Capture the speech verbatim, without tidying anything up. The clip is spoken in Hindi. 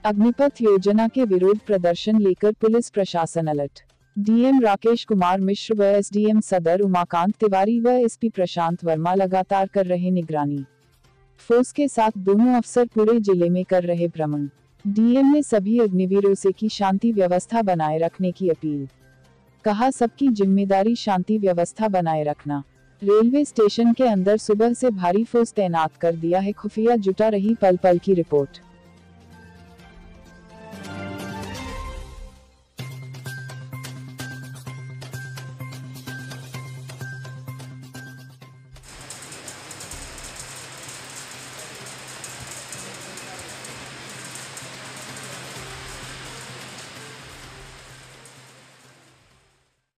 अग्निपथ योजना के विरोध प्रदर्शन लेकर पुलिस प्रशासन अलर्ट। डीएम राकेश कुमार मिश्र व एसडीएम सदर उमाकांत तिवारी व एसपी प्रशांत वर्मा लगातार कर रहे निगरानी। फोर्स के साथ दोनों अफसर पूरे जिले में कर रहे भ्रमण। डीएम ने सभी अग्निवीरों से की शांति व्यवस्था बनाए रखने की अपील। कहा, सबकी जिम्मेदारी शांति व्यवस्था बनाए रखना। रेलवे स्टेशन के अंदर सुबह से भारी फोर्स तैनात कर दिया है, खुफिया जुटा रही पल पल की रिपोर्ट।